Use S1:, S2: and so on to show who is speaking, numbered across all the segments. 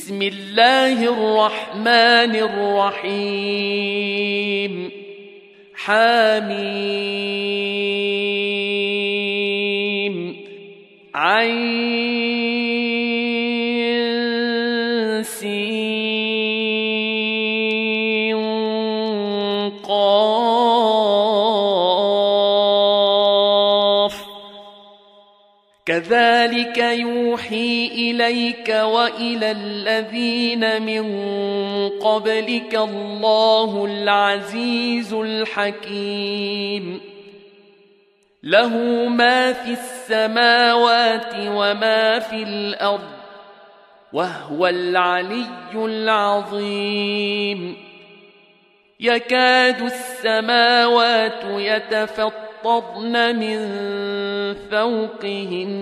S1: بسم الله الرحمن الرحيم حميم عين سين قاف كذلك يوحي إليك وإلى الذين من قبلك الله العزيز الحكيم له ما في السماوات وما في الأرض وهو العلي العظيم يكاد السماوات يتفطرن من فوقهن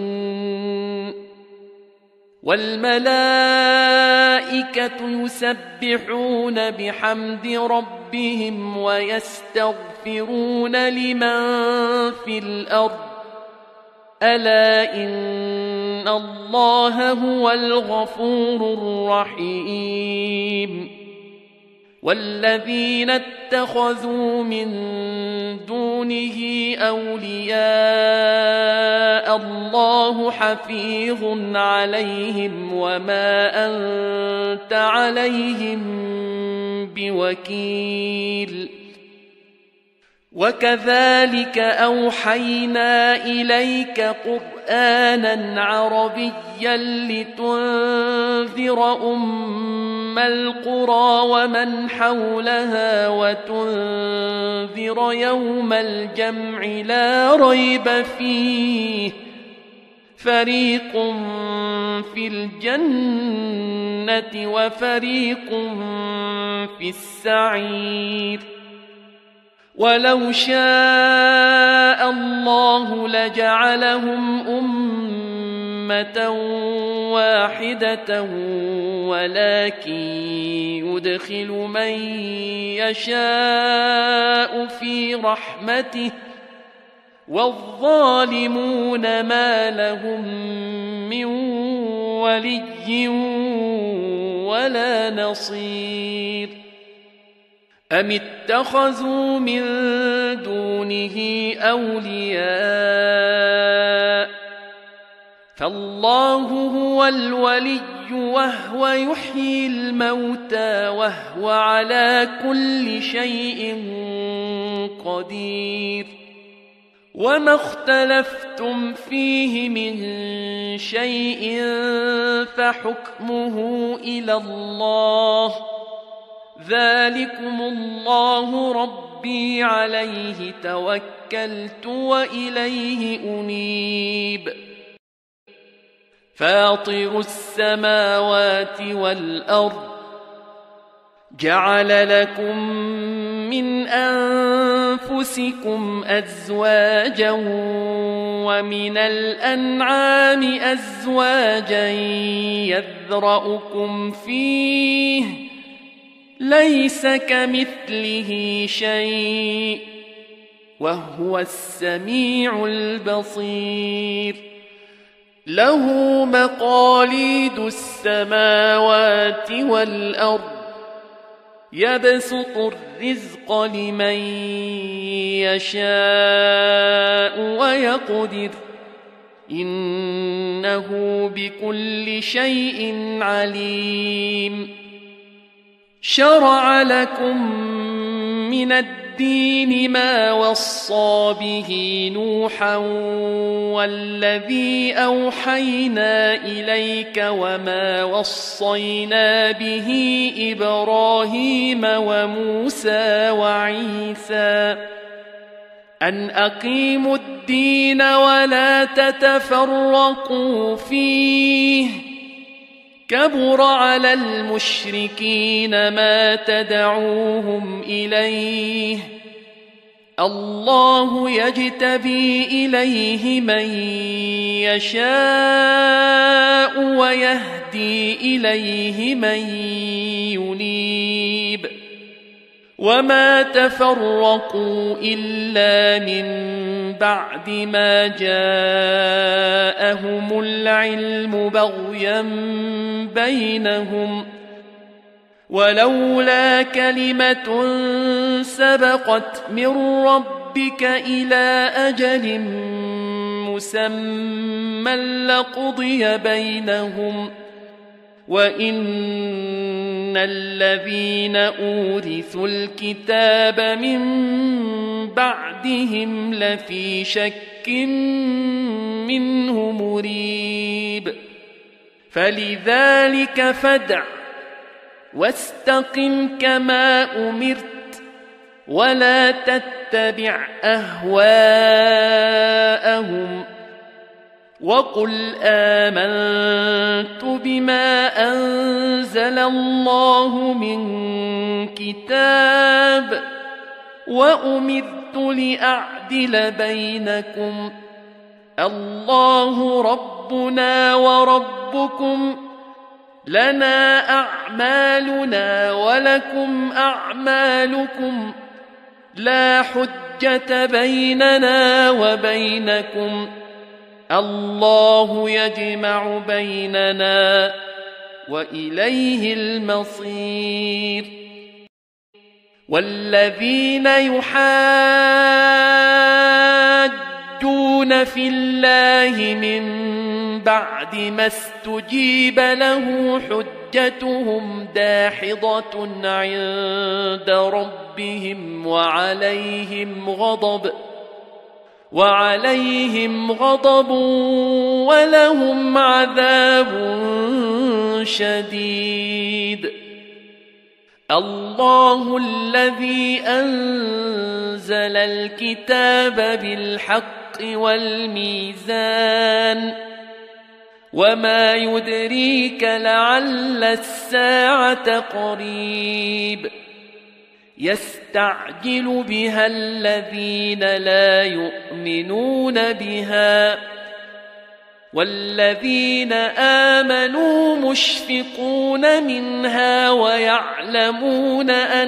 S1: والملائكة يسبحون بحمد ربهم ويستغفرون لمن في الأرض ألا إن الله هو الغفور الرحيم والذين اتخذوا من دونه أولياء الله حفيظ عليهم وما أنت عليهم بوكيل وكذلك أوحينا إليك قرآنا عربيا لتنذر أم القرى ومن حولها وتنذر يوم الجمع لا ريب فيه فريق في الجنة وفريق في السعير ولو شاء الله لجعلهم أمة واحدة ولكن يدخل من يشاء في رحمته والظالمون ما لهم من ولي ولا نصير أم اتخذوا من دونه أولياء فالله هو الولي وهو يحيي الموتى وهو على كل شيء قدير وما اختلفتم فيه من شيء فحكمه إلى الله ذلكم الله ربي عليه توكلت وإليه أنيب فاطر السماوات والأرض جعل لكم من أنفسكم أزواجا ومن الأنعام أزواجا يذرأكم فيه ليس كمثله شيء وهو السميع البصير له مقاليد السماوات والأرض يبسط الرزق لمن يشاء ويقدر إنه بكل شيء عليم شرع لكم من الدين ما وصى به نوحا والذي أوحينا إليك وما وصينا به إبراهيم وموسى وعيسى أن أقيموا الدين ولا تتفرقوا فيه كبر على المشركين ما تدعوهم إليه الله يجتبي إليه من يشاء ويهدي إليه من ينيب وما تفرقوا إلا من بعد ما جاءهم العلم بغيا بينهم ولولا كلمة سبقت من ربك إلى أجل مسمى لقضي بينهم وإن الذين أورثوا الكتاب من بعدهم لفي شك منه مريب فلذلك فادع واستقم كما أمرت ولا تتبع أهواءهم وقل آمنت بما أنزل الله من كتاب وأمرت لأعدل بينكم الله ربنا وربكم لنا أعمالنا ولكم أعمالكم لا حجة بيننا وبينكم الله يجمع بيننا وإليه المصير والذين يحاجون في الله من بعد ما استجيب له حجتهم داحضة عند ربهم وعليهم غضب ولهم عذاب شديد الله الذي أنزل الكتاب بالحق والميزان وما يدريك لعل الساعة قريب يستعجل بها الذين لا يؤمنون بها والذين آمنوا مشفقون منها ويعلمون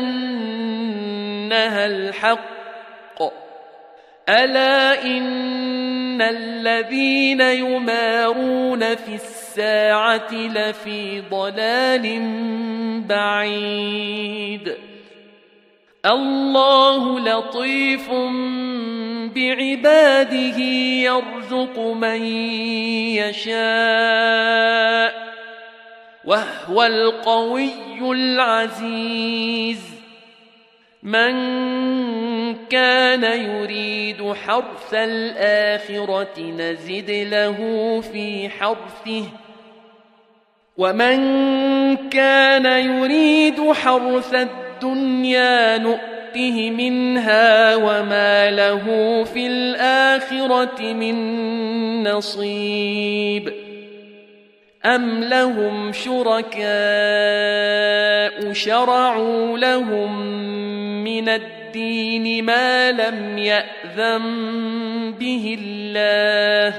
S1: أنها الحق ألا إن الذين يمارون في الساعة لفي ضلال بعيد الله لطيف بعباده يرزق من يشاء وهو القوي العزيز من كان يريد حرث الآخرة نزد له في حرثه ومن كان يريد حرث الدنيا نؤته منها وما له في الآخرة من نصيب أم لهم شركاء شرعوا لهم من الدين ما لم يأذن به الله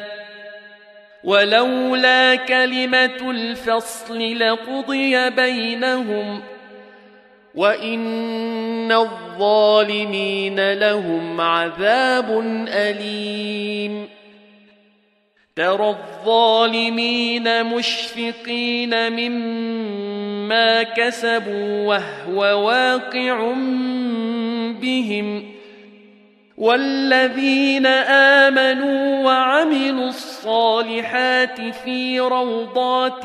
S1: ولولا كلمة الفصل لقضي بينهم وإن الظالمين لهم عذاب أليم ترى الظالمين مشفقين مما كسبوا وهو واقع بهم والذين آمنوا وعملوا الصالحات في روضات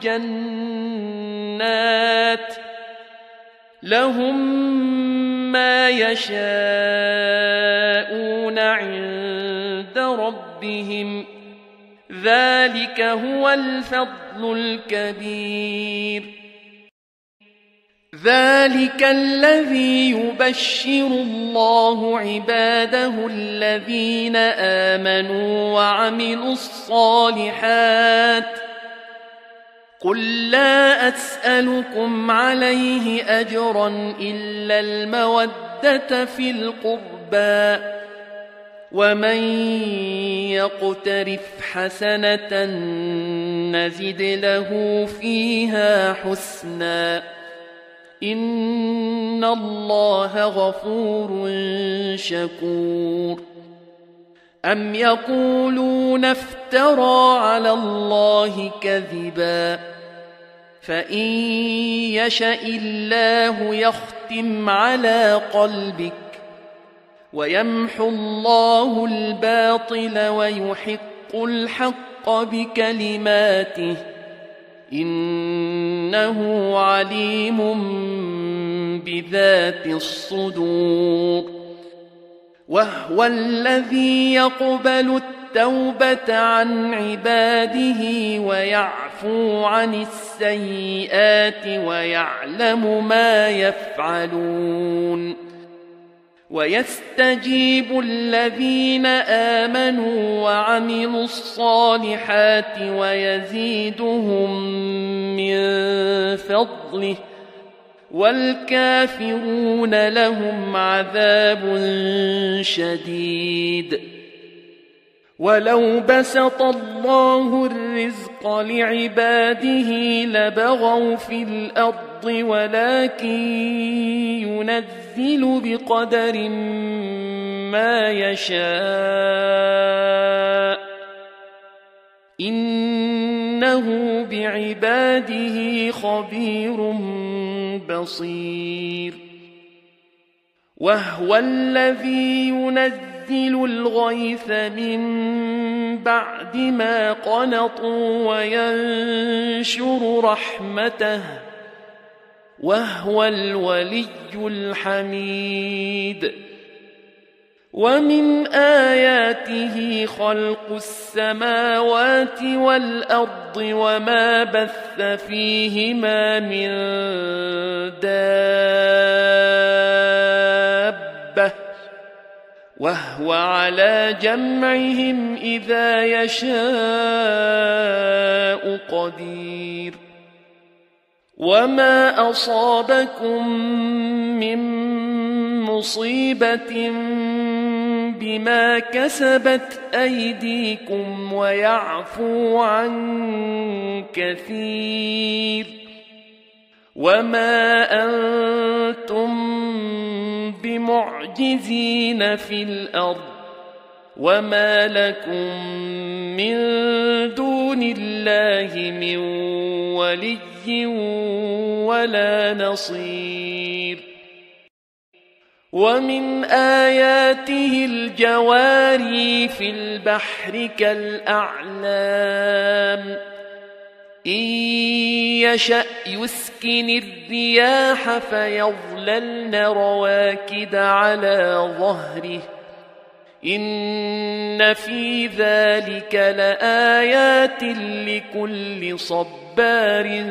S1: الجنات لهم ما يشاءون عند ربهم ذلك هو الفضل الكبير ذلك الذي يبشر الله عباده الذين آمنوا وعملوا الصالحات قل لا أسألكم عليه أجرا إلا المودة في القربى ومن يقترف حسنة نزد له فيها حسنا إن الله غفور شكور أم يقولون افترى على الله كذبا فإن يشأ الله يختم على قلبك ويمحو الله الباطل ويحق الحق بكلماته إنه عليم بذات الصدور وهو الذي يقبل التوبة عن عباده ويعفو عن السيئات ويعلم ما يفعلون ويستجيب الذين آمنوا وعملوا الصالحات ويزيدهم من فضله والكافرون لهم عذاب شديد ولو بسط الله الرزق لعباده لبغوا في الأرض ولكن ينزل بقدر ما يشاء إنه بعباده خبير بصير وهو الذي ينزل الغيث من بعد ما قنطوا وينشر رحمته وهو الولي الحميد ومن آياته خلق السماوات والأرض وما بث فيهما من دابة وهو على جمعهم إذا يشاء قدير وما أصابكم من مصيبة بما كسبت أيديكم ويعفو عن كثير وما أنتم بمعجزين في الأرض وما لكم من دون الله من ولي ولا نصير ومن آياته الجواري في البحر كالأعلام إن يشأ يسكن الرياح فيظللن رواكد على ظهره إن في ذلك لآيات لكل صبار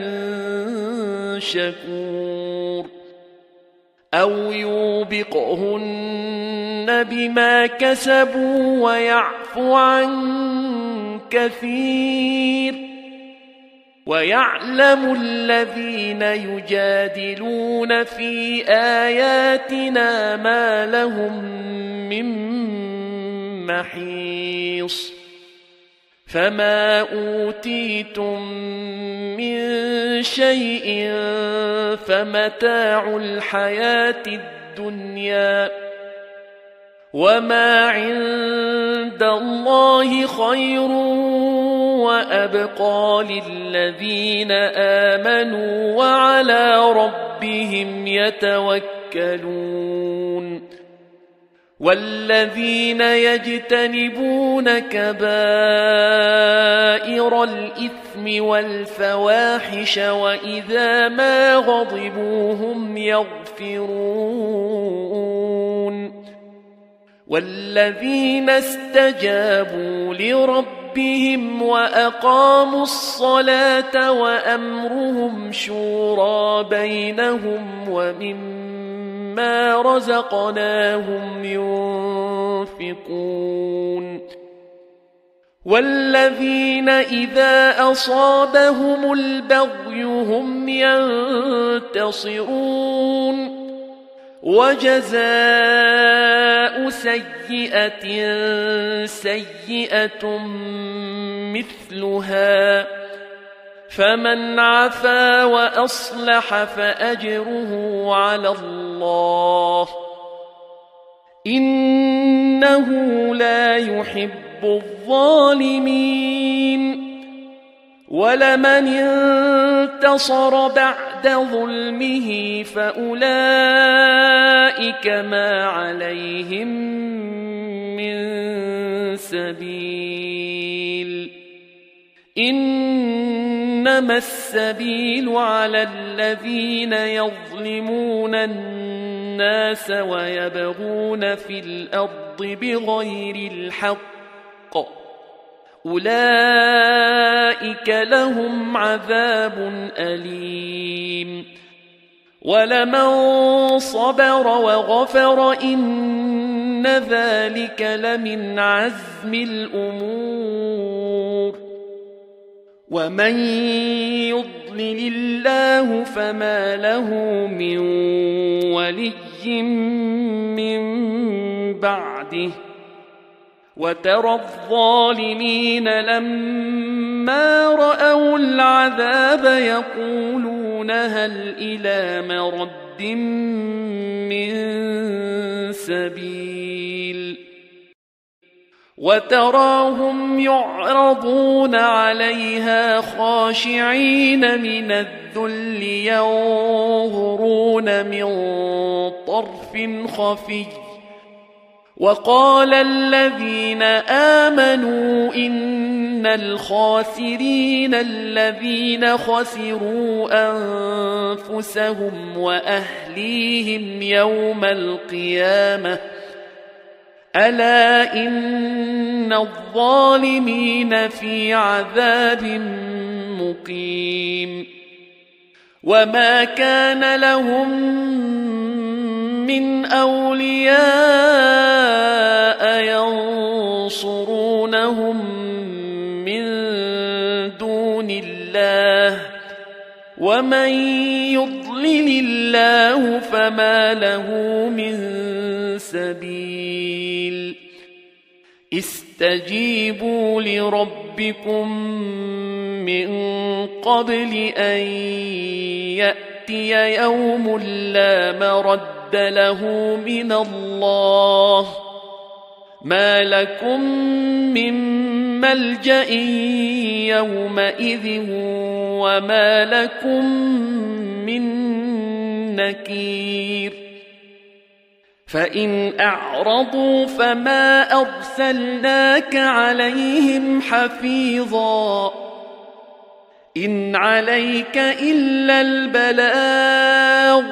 S1: شكور أو يوبقهن بما كسبوا ويعفو عن كثير ويعلم الذين يجادلون في آياتنا ما لهم من محيص فما أوتيتم من شيء فمتاع الحياة الدنيا وما عند الله خير وأبقى للذين آمنوا وعلى ربهم يتوكلون والذين يجتنبون كبائر الإثم والفواحش وإذا ما غضبوا هم يغفرون والذين استجابوا لربهم وأقاموا الصلاة وأمرهم شورى بينهم ومما رزقناهم ينفقون والذين إذا أصابهم البغي هم ينتصرون وجزاء سيئة سيئة مثلها فمن عفا وأصلح فأجره على الله إنه لا يحب الظالمين ولمن انتصر بعد ظلمه فأولئك ما عليهم من سبيل إنما السبيل على الذين يظلمون الناس ويبغون في الأرض بغير الحق أولئك لهم عذاب أليم ولمن صبر وغفر إن ذلك لمن عزم الأمور ومن يضلل الله فما له من ولي من بعده وترى الظالمين لما رأوا العذاب يقولون هل إلى مرد من سبيل وتراهم يعرضون عليها خاشعين من الذل ينظرون من طرف خفي وقال الذين آمنوا إن الخاسرين الذين خسروا أنفسهم وأهليهم يوم القيامة ألا إن الظالمين في عذاب مقيم وما كان لهم من أولياء ينصرونهم من دون الله ومن يضلل الله فما له من سبيل استجيبوا لربكم من قبل أن يأتي يوم لا مرد له من الله ما لكم من ملجأ يومئذ وما لكم من نكير فإن أعرضوا فما أرسلناك عليهم حفيظا إن عليك إلا البلاغ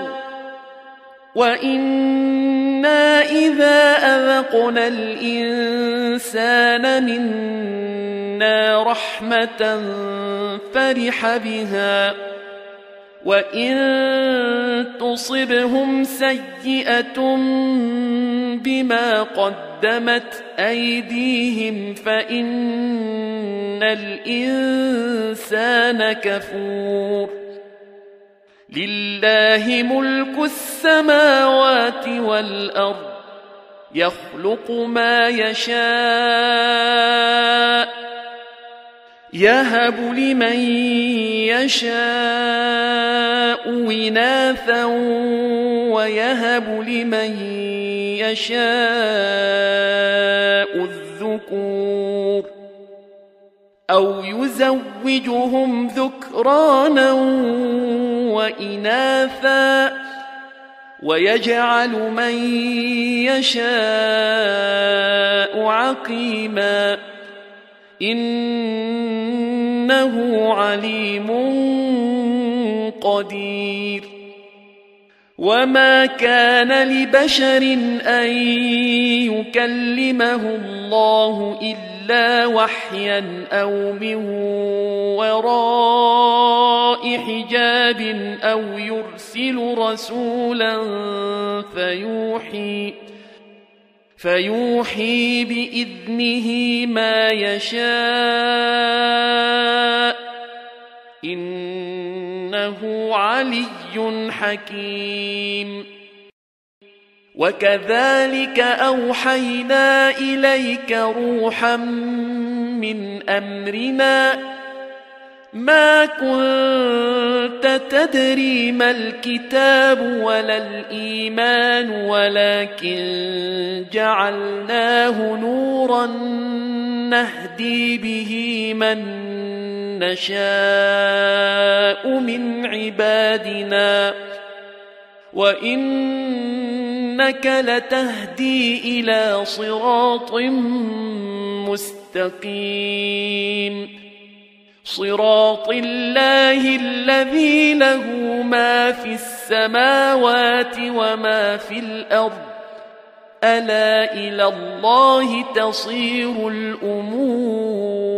S1: وإنا إذا أذقنا الإنسان منا رحمة فرح بها وإن تصبهم سيئة بما قدمت أيديهم فإن الإنسان كفور لله ملك السماوات والأرض يخلق ما يشاء يهب لمن يشاء إناثا ويهب لمن يشاء الذكور أو يزوجهم ذكرانا وإناثا ويجعل من يشاء عقيما إنه عليم قدير وما كان لبشر أن يكلمه الله إلا وحيا أو من وراء حجاب أو يرسل رسولا فيوحي بإذنه ما يشاء إنه علي حكيم وكذلك أوحينا إليك روحا من أمرنا ما كنت تدري ما الكتاب ولا الإيمان ولكن جعلناه نورا نهدي به من نشاء من عبادنا وإنك لتهدي إلى صراط مستقيم صراط الله الذي له ما في السماوات وما في الأرض ألا إلى الله تصير الأمور